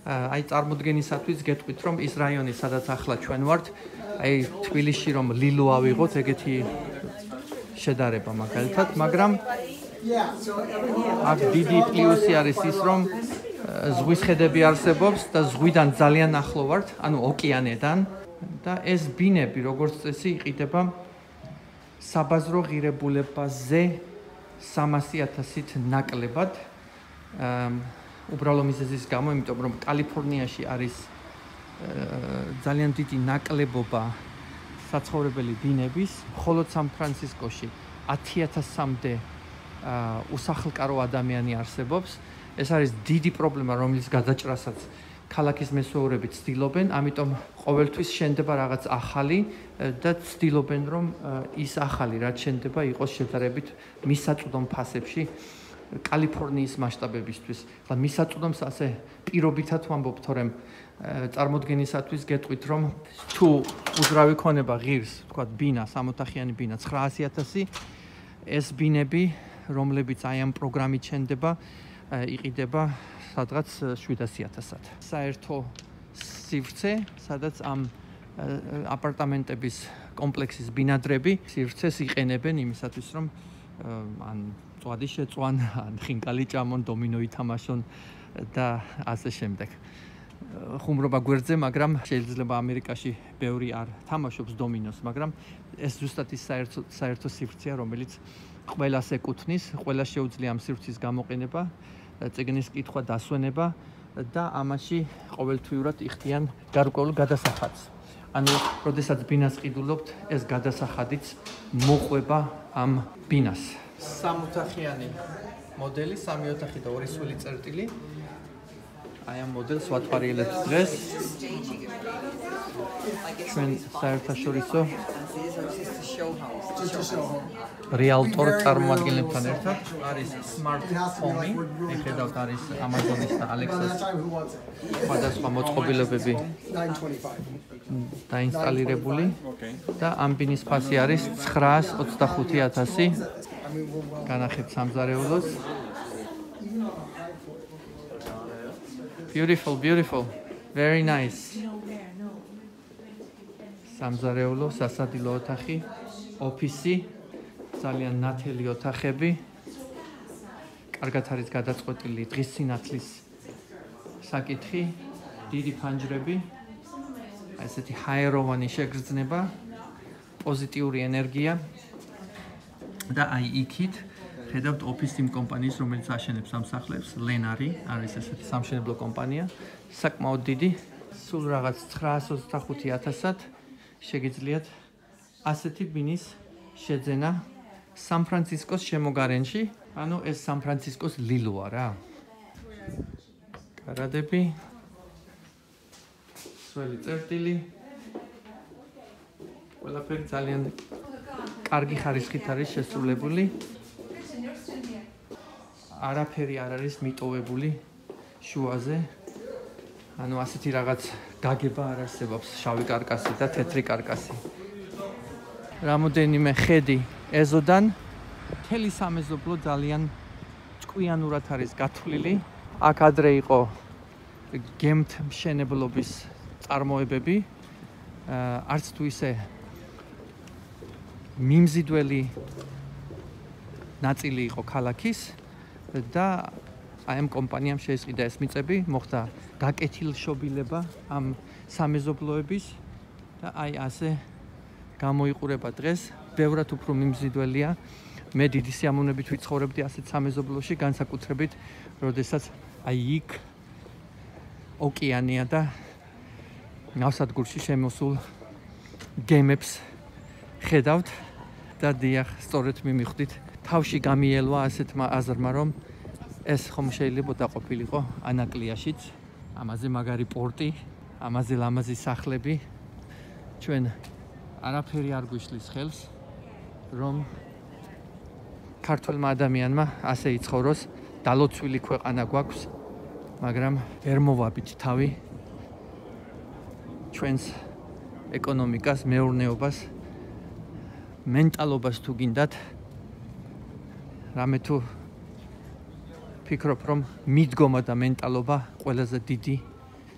აი წარმოდგენისათვის გეტყვით რომ ის რაიონი სადაც ახლა ჩვენ ვართ აი თბილისში რომ ლილო ავიღოთ ეგეთი შედარება მაგალითად მაგრამ აქ დიდი პლუსი არის ის რომ ზღვის ხედები არსებობს და ზღვიდან ძალიან ახლო ვართ ანუ ოკეანედან და ეს ბინები როგორც წესი იყიდება საბაზრო ღირებულებაზე 300,000-ით ნაკლებად უბრალო მიზეზის გამო, იმიტომ რომ კალიფორნიაში არის ძალიან დიდი ნაკლებობა საცხოვრებელი ბინების, ხოლო სან-ფრანცისკოში 10,000-მდე უსახლკარო ადამიანი არსებობს. ეს არის დიდი პრობლემა, რომლის გადაჭრასაც ქალაქის მესვეურები ცდილობენ, ამიტომ ყოველთვის შენდება რაღაც ახალი და ცდილობენ რომ ის ახალი რაც შენდება იყოს შედარებით მისაწვდომ ფასებში კალიფორნიის მასშტაბებისთვის. და მისაწვდომს ასე პირობითად ვამბობ, თორემ წარმოდგენისათვის გეტყვით რომ თუ უძრავი ქონება ღირს, ვთქვათ, ბინა, 60-ოთახიანი ბინა 900,000, ეს ბინები, რომლებიც აი ამ პროგრამით შენდება, იყიდება სადღაც 700,000-ად. საერთო სივრცე, სადაც ამ აპარტამენტების კომპლექსის ბინადრები სივრცეს იყენებენ იმისათვის, რომ ან წვადი შეწვან, ან ხინკალი ჭამონ, დომინო ითამაშონ და ასე შემდეგ. ხუმრობა გვერდზე, მაგრამ შეიძლება ამერიკაში ბევრი არ თამაშობს დომინოს, მაგრამ ეს ზუსტად ის საერთო სივრცეა, რომელიც ყველას ეკუთვნის, ყველას შეუძლია ამ სივრცის გამოყენება, წიგნის კითხვა, დასვენება და ამაში ყოველთვიურად იხდიან გარკვეულ გადასახადს. ანუ, როდესაც ბინას ყიდულობთ, ეს გადასახადიც მოყვება ამ ბინას. 3-ოთახიანი მოდელი, 3 ოთახი და 2 სველი წერტილი. აი ამ მოდელს ვატყარიელებთ დღეს. ჩვენ საერთაშორისო რეალტორ წარმოადგენლებთან ერთად არის Smart Home, ხედავთ არის Amazon-ის და Alexa-ის სხვადასხვა მოწყობილობები დაინსტალირებული და ამ ბინის ფასი არის 925,000. განახებთ სამზარეულოს. Beautiful, beautiful. Very nice. სამზარეულო, სასადილო ოთახი, ოფისი, ძალიან ნათელი ოთახები. კარგად არის გადაწყვეტილი დღის სინათლის საკითხი, დიდი ფანჯრები. ესეთი ჰაეროვანი შეგრძნება, პოზიტიური ენერგია. და აი იქით ხედავთ ოფის იმ კომპანიის, რომელიც აშენებს ამ სახლებს, ლენარი, არის ესეთი სამშენებლო კომპანია, საკმაოდ დიდი, სულ რაღაც 925,000-ად შეგიძლიათ ასეთი ბინის შეძენა სან-ფრანცისკოს შემოგარენში, ანუ ეს სან-ფრანცისკოს ლილოა რა. კარადები, სველი წერტილი, ყველაფერი ძალიან კარგი ხარისხით არის შესრულებული. არაფერი არ არის მიტოვებული შუაზე. ანუ ასეთი რაღაც გაგება არ არსებობს, შავი კარკასი და თეთრი კარკასი. რამოდენიმე ხედი ეზოდან მთელი სამეზობლო ძალიან ჭკვიანურად არის გათვლილი. აქ ადრე იყო გემთმშენებლობის წარმოებები. არც თუ ისე მიმზიდველი ნაწილი იყო ქალაქის და აი ამ კომპანიამ შეისყიდა ეს მიწები, მოხდა გაკეთილშობილება ამ სამეზობლოების და აი ასე გამოიყურება დღეს. ბევრად უფრო მიმზიდველია. მე დიდი სიამოვნებით ვიცხოვრებდი ასეთ სამეზობლოში, განსაკუთრებით, როდესაც აი იქ ოკეანეა და ნავსადგურში შემოსულ გემებს ხედავთ და დიახ, სწორედ მიმიხვდით. თავში გამიელვა ასეთმა აზრმა, რომ ეს ხომ შეიძლება დაყოფილიყო ანაკლიაშიც, ამაზე მაგარი პორტი, ამაზე ლამაზი სახლები. ჩვენ არაფერი არ გვიშლის ხელს, რომ ქართველმა ადამიანმა ასე იცხოვროს, დალოცვილი ქვეყანა გვაქვს, მაგრამ ვერ მოვაბით თავი ჩვენს ეკონომიკას, მეურნეობას, მენტალობას თუ გინდათ, რამე თუ ფიქრობ, რომ მიდგომა და მენტალობა ყველაზე დიდი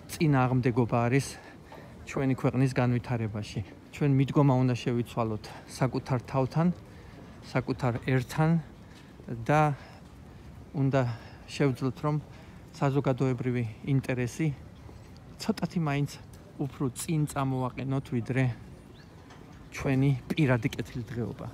წინააღმდეგობა არის ჩვენი ქვეყნის განვითარებაში. ჩვენ მიდგომა უნდა შევიცვალოთ საკუთარ თავთან, საკუთარ ერთან და უნდა შევძლოთ, რომ საზოგადოებრივი ინტერესი ცოტათი მაინც უფრო წინ წამოვაყენოთ, ვიდრე ჩვენი პირადი კეთილდღეობა.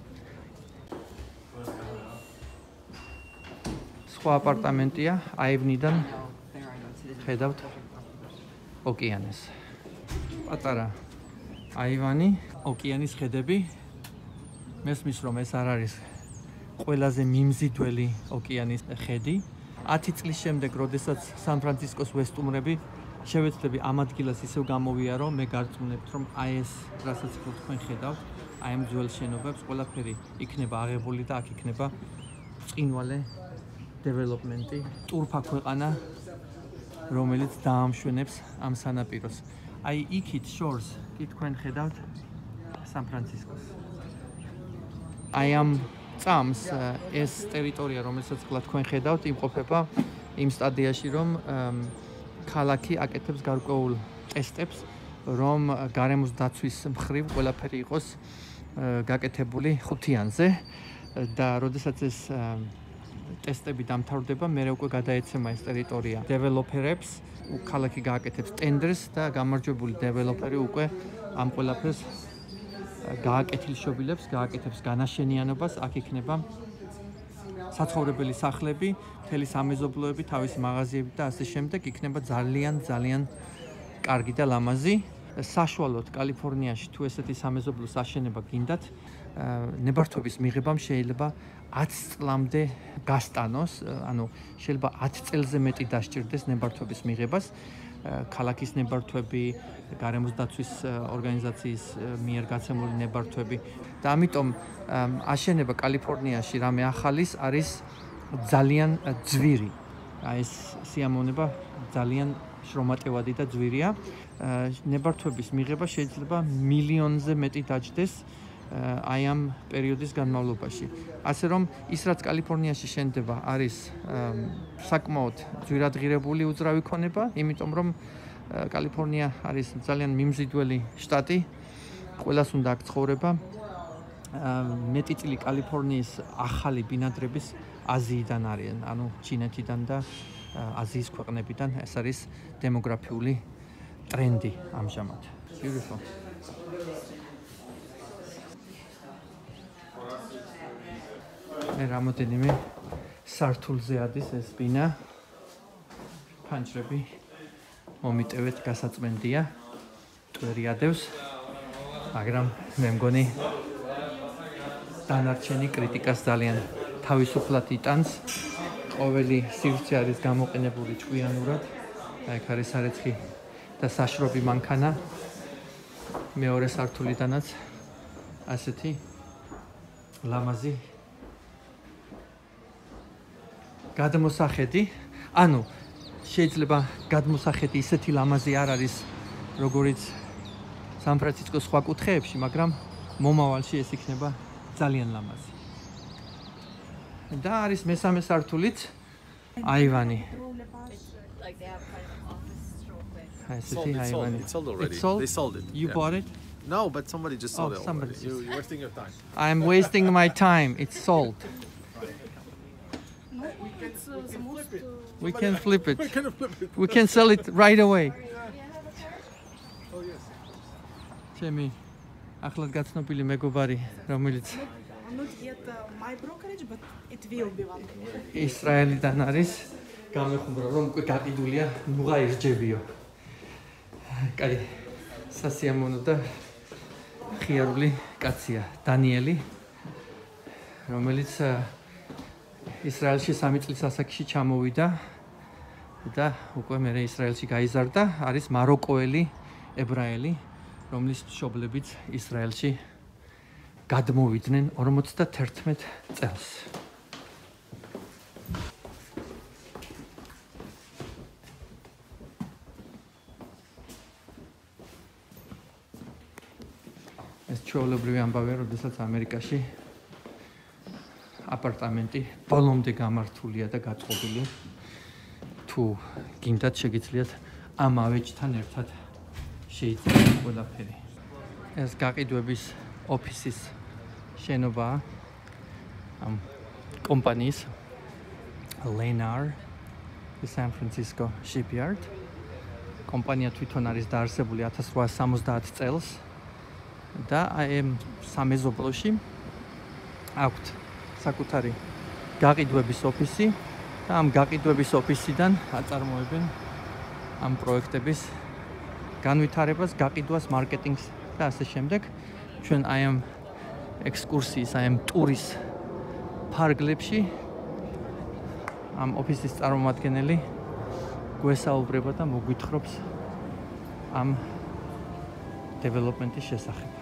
სხვა აპარტამენტია, აივნიდან ხედავთ ოკეანეს. პატარა აივანი, ოკეანის ხედები. მესმის, რომ ეს არ არის ყველაზე მიმზიდველი ოკეანის ხედი. 10 წლის შემდეგ, როდესაც სან-ფრანცისკოს ვესტუმრები შევეცდები ამ ადგილას ისევ გამოვიარო, მე გარწმუნებთ, რომ აი ეს, რასაც თქვენ ხედავთ, აი ამ ძველ შენობებს, ყველაფერი იქნება აღებული და აქ იქნება ბრწყინვალე დეველოპმენტი, ტურფა ქვეყანა, რომელიც დაამშვენებს ამ სანაპიროს. აი იქით შორს კი თქვენ ხედავთ სან-ფრანცისკოს. აი ამ წამს ეს ტერიტორია, რომელსაც თქვენ ხედავთ, იმყოფება იმ სტადიაში, რომ ქალაქი აკეთებს გარკვეულ ტესტებს, რომ გარემოს დაცვის მხრივ ყველაფერი იყოს გაკეთებული ხუთიანზე და როდესაც ეს ტესტები დამთავრდება, მე უკვე გადაეცემა ეს ტერიტორია დეველოპერებს, ქალაქი გააკეთებს ტენდერს და გამარჯვებული დეველოპერი უკვე ამ ყველაფერს გააკეთილშობილებს, გააკეთებს განაშენიანებას, აქ იქნება საცხოვრებელი სახლები, მთელი სამეზობლოები, თავისი მაღაზიები და ასე შემდეგ, იქნება ძალიან კარგი და ლამაზი. საშუალოდ კალიფორნიაში თუ ესეთი სამეზობლოს აშენება გინდათ, ნებართვების მიღებამ შეიძლება 10 წლამდე გასტანოს, ანუ შეიძლება 10 წელზე მეტი დასჭირდეს ნებართვების მიღებას. ქალაქის ნებართვები, გარემოს დაცვის ორგანიზაციის მიერ გაცემული ნებართვები და ამიტომ აშენება კალიფორნიაში რამე ახალის არის ძალიან ძვირი. აი ეს სიამოვნება ძალიან შრომატევადი და ძვირია. ნებართვების მიღება შეიძლება მილიონზე მეტი დაჯდეს აი ამ პერიოდის განმავლობაში. ასე რომ ის რაც კალიფორნიაში შენდება არის საკმაოდ ძვირადღირებული უძრავი ქონება, იმიტომ რომ კალიფორნია არის ძალიან მიმზიდველი შტატი, ყველას უნდა აქ ცხოვრება. მეტი წილი კალიფორნიის ახალი ბინადრების აზიიდან არიან, ანუ ჩინეთიდან და აზიის ქვეყნებიდან. ეს არის დემოგრაფიული ტრენდი ამჟამად. Beautiful. მე რამოდენიმე სართულზე ადის ეს ბინა. ფანჯრები მომიტევეთ, გასაწმენდია. ტვერი ადევს, მაგრამ მე მგონი დანარჩენი კრიტიკას ძალიან თავისუფლად იტანს. ყოველი სივრცე არის გამოყენებული ჭკვიანურად. აი აქ არის სარეცხი და საშრობი მანქანა. მეორე სართულიდანაც ასეთი ლამაზი გადმოსახედი. ანუ შეიძლება გადმოსახედი ისეთი ლამაზი არ არის, როგორიც სან-ფრანცისკოს სხვა კუთხეებში, მაგრამ მომავალში ეს იქნება ძალიან ლამაზი. და არის მესამე სართულით აივანი. It's sold already. It's sold? They sold it. You bought it? No, but somebody just sold it. Somebody. You're wasting your time. I'm wasting my time. It's sold. We can flip it. We can sell it right away. Oh yes. ჩემი ახლად გაცნობილი მეგობარი, რომელიც Not yet my brokerage, but it will be one day. ისრაელიდან არის, გამეხუმრა რომ უკვე გაყიდულია, ნუღა ირჯებიო. კაი, სასიამოვნო და ხიარული კაცია, დანიელი, რომელიც ისრაელში 3 წლის ასაკში ჩამოვიდა და უკვე მე ისრაელში გაიზარდა, არის მაროკოელი ებრაელი, რომლის მშობლებიც ისრაელში გადმოვიდნენ 51 წელს. ეს ჩვეულებრივი ამბავია, როდესაც ამერიკაში აპარტამენტი ბოლომდე გამართულია და გაწყობილი. თუ გინდათ შეგიძლიათ ამ ავეჯთან ერთად შეიძლება ყველაფერი. ეს გაყიდვების ოფისის შენობაა ამ კომპანიის Lennar San Francisco Shipyard. კომპანია თვითონ არის დაარსებული 1870 წელს და აი სამეზობლოში აქვთ საკუთარი გაყიდვების ოფისი და ამ გაყიდვების ოფისიდან აწარმოებენ ამ პროექტების განვითარებას, გაყიდვას, მარკეტინგს და ასე შემდეგ. ჩვენ აი ამ ექსკურსიის, აი ამ ტურის ფარგლებში ამ ოფისის წარმომადგენელი გვესაუბრება და მოგვითხრობს ამ დეველოპმენტის შესახებ.